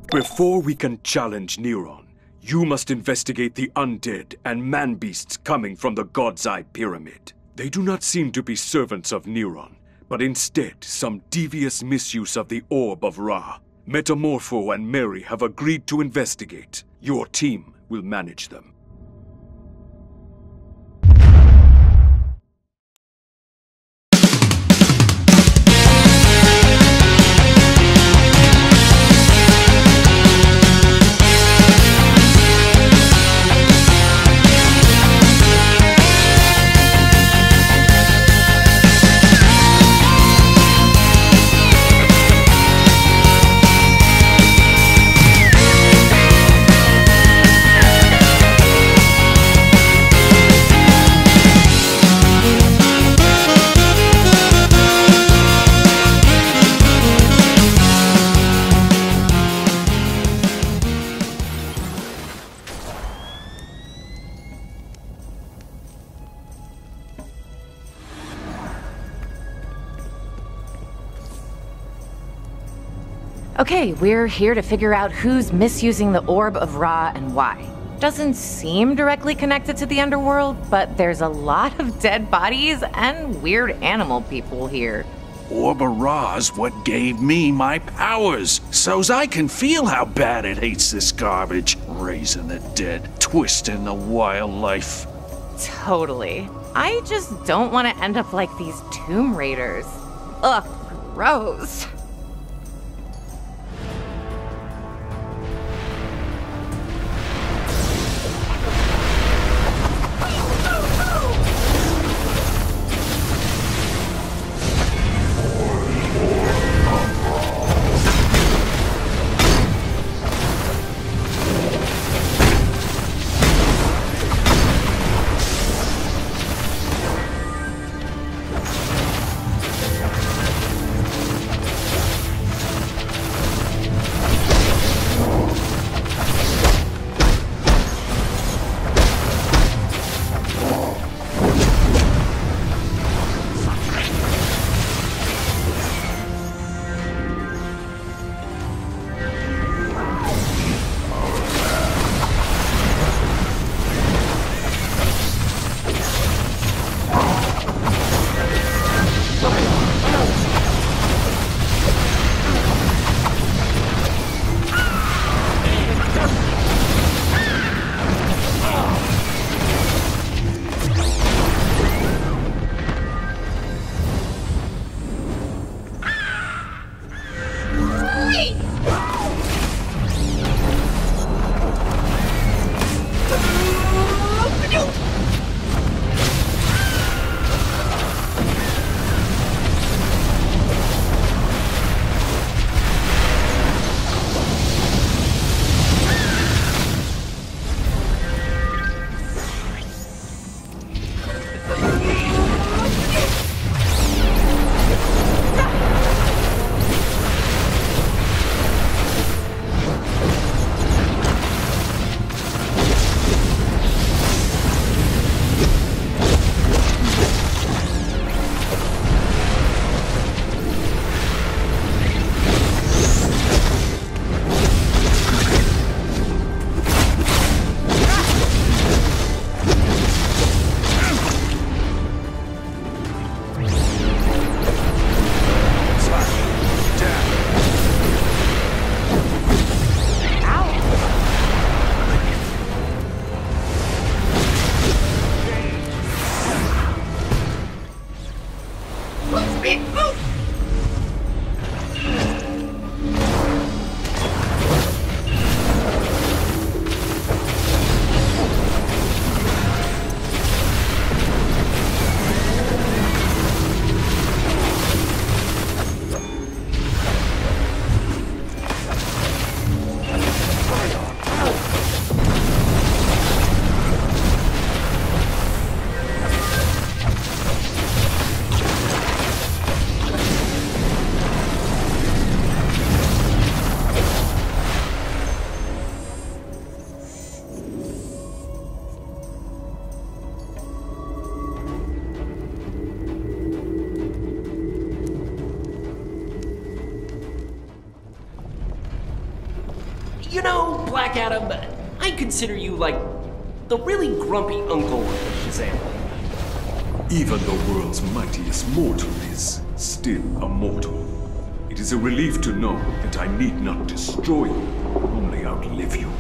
Before we can challenge Neron, you must investigate the undead and man-beasts coming from the God's Eye Pyramid. They do not seem to be servants of Neron, but instead some devious misuse of the Orb of Ra. Metamorpho and Mary have agreed to investigate. Your team will manage them. Okay, we're here to figure out who's misusing the Orb of Ra and why. Doesn't seem directly connected to the underworld, but there's a lot of dead bodies and weird animal people here. Orb of Ra's what gave me my powers, so's I can feel how bad it hates this garbage, raising the dead, twisting the wildlife. Totally. I just don't want to end up like these Tomb Raiders. Ugh, gross. Adam, I consider you like the really grumpy uncle of Shazam. Even the world's mightiest mortal is still a mortal. It is a relief to know that I need not destroy you, only outlive you.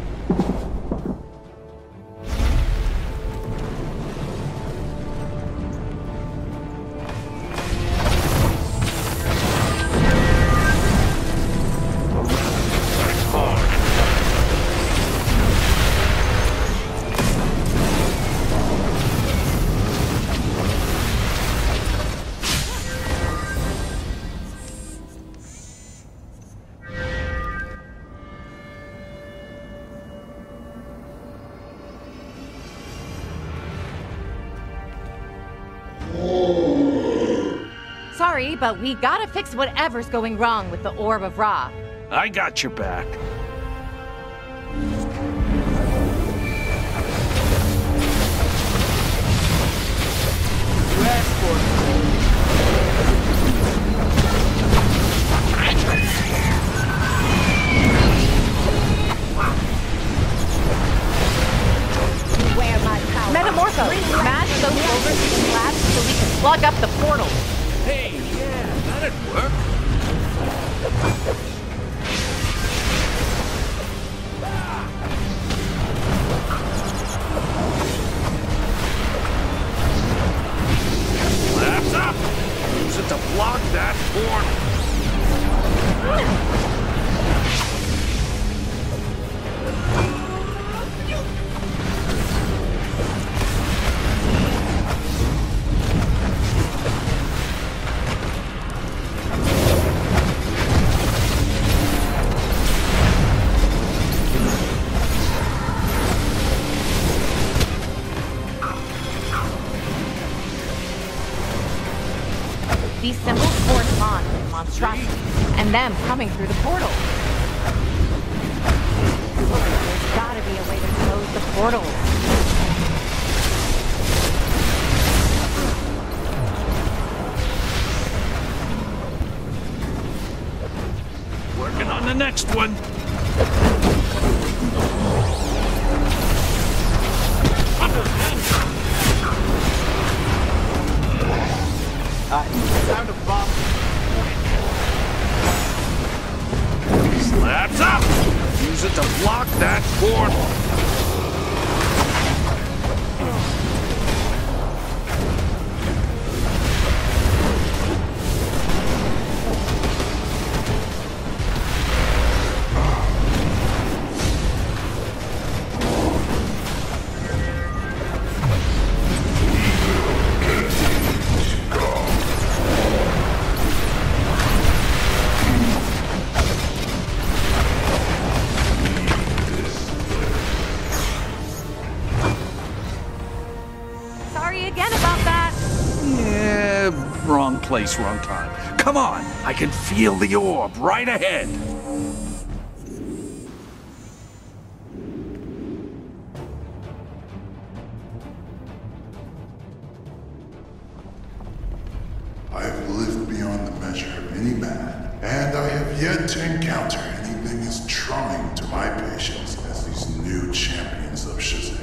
Sorry, but we gotta fix whatever's going wrong with the Orb of Ra. I got your back. You asked for it. Where my power? Metamorpho! Smash those overseas slabs so we can plug up the portal. Hey, yeah, that'd work. Laps up! Use it to block that portal. These symbols correspond with monstrosity, and them coming through the portal. There's gotta be a way to close the portal. Working on the next one. Sound of bomb. Slaps up! Use it to block that portal. Sorry again about that. Yeah, wrong place, wrong time. Come on, I can feel the orb right ahead. I have lived beyond the measure of any man, and I have yet to encounter anything as trying to my patience as these new champions of Shazam.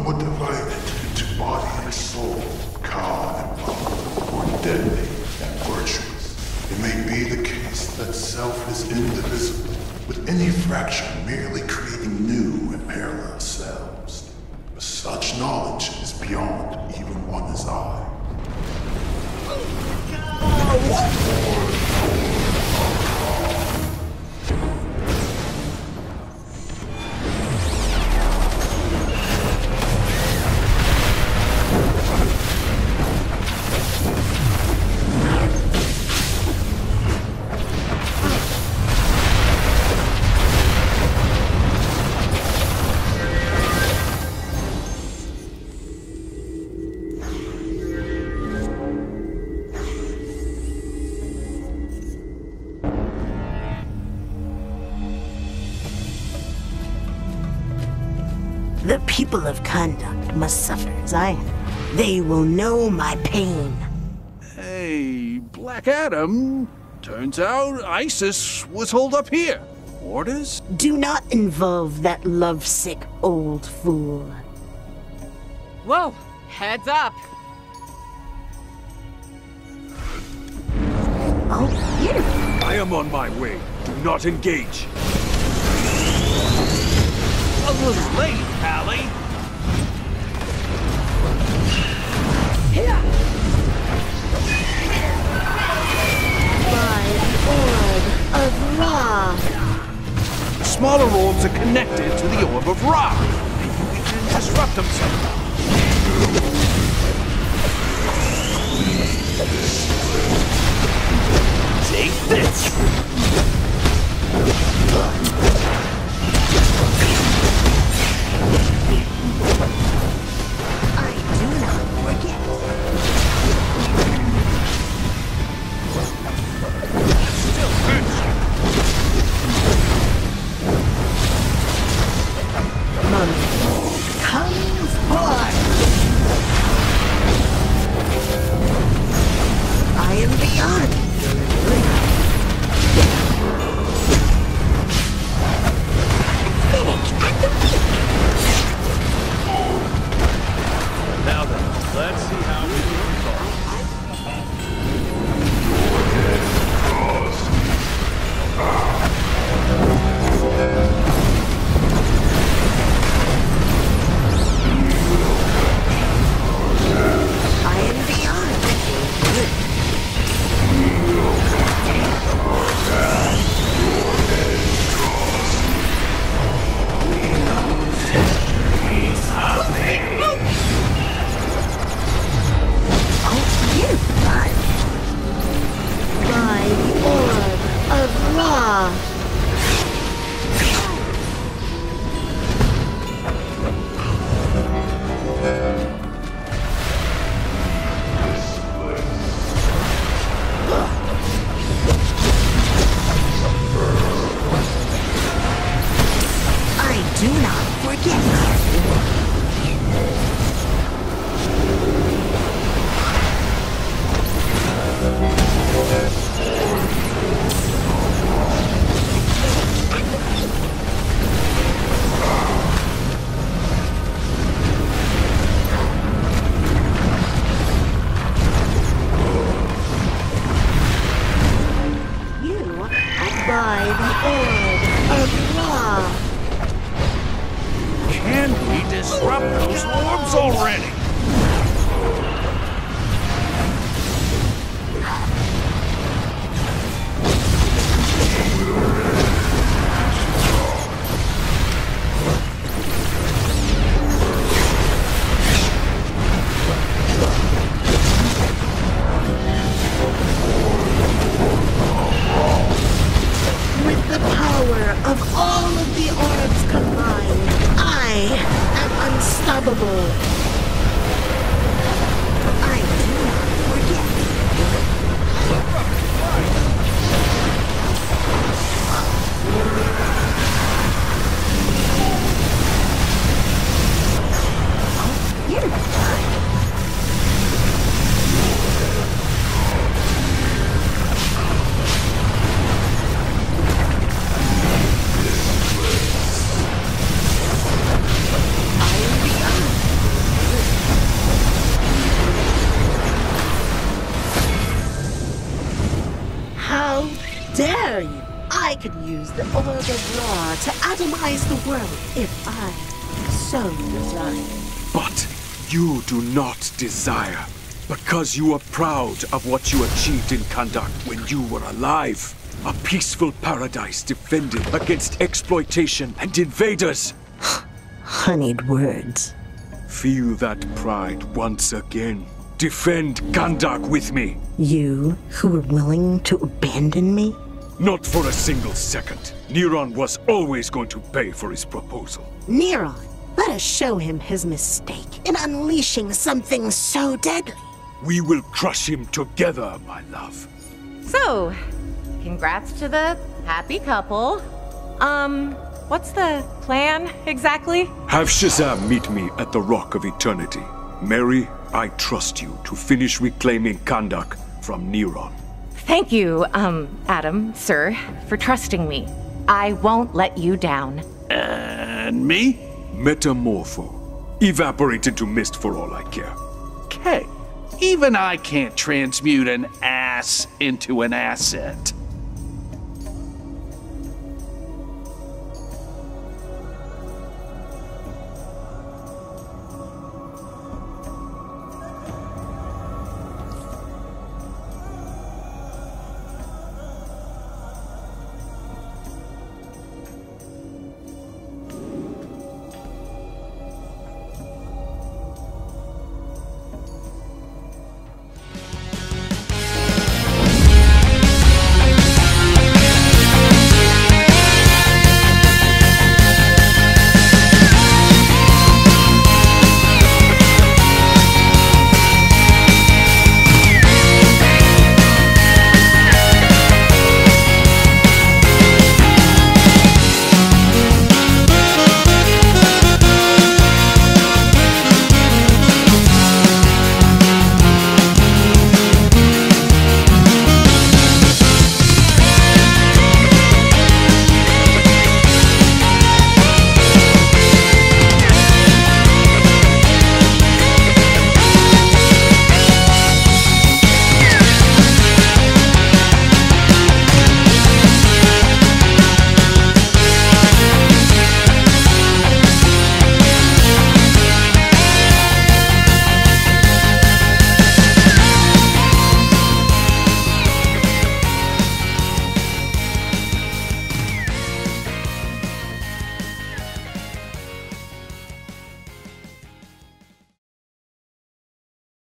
somewhat divided into body and soul, calm and powerful, or deadly and virtuous. It may be the case that self is indivisible, with any fraction merely creating new and parallel selves. But such knowledge is beyond even one's eye. The people of Conduct must suffer as I have. They will know my pain. Hey, Black Adam. Turns out ISIS was holed up here. Orders? Do not involve that lovesick old fool. Whoa, heads up. Oh, here. I am on my way. Do not engage. A little late, Hallie. By the orb of Ra. Smaller orbs are connected to the Orb of Ra. Maybe we can disrupt them somehow. Take this! I do not forget. Still hurts you. Mummy comes forth. I am beyond. Now then, let's see how we do. I am beyond. Oh, you fun. By the orb of Ra. I do not forget. You by the orb of Ra. Can we disrupt those orbs already? With the power of all of the orbs combined, I am unstoppable. I do not forget. Oh, you're fine. I am beyond. could use the Orb of Ra to atomize the world if I so desire. But you do not desire, because you are proud of what you achieved in Kahndaq when you were alive. A peaceful paradise defended against exploitation and invaders. Honeyed words. Feel that pride once again. Defend Kahndaq with me. You who were willing to abandon me? Not for a single second. Neron was always going to pay for his proposal. Neron, let us show him his mistake in unleashing something so deadly. We will crush him together, my love. So, congrats to the happy couple. What's the plan exactly? Have Shazam meet me at the Rock of Eternity. Mary, I trust you to finish reclaiming Kahndaq from Neron. Thank you, Adam, sir, for trusting me. I won't let you down. And me? Metamorpho. Evaporate into mist for all I care. Okay. Even I can't transmute an ass into an asset.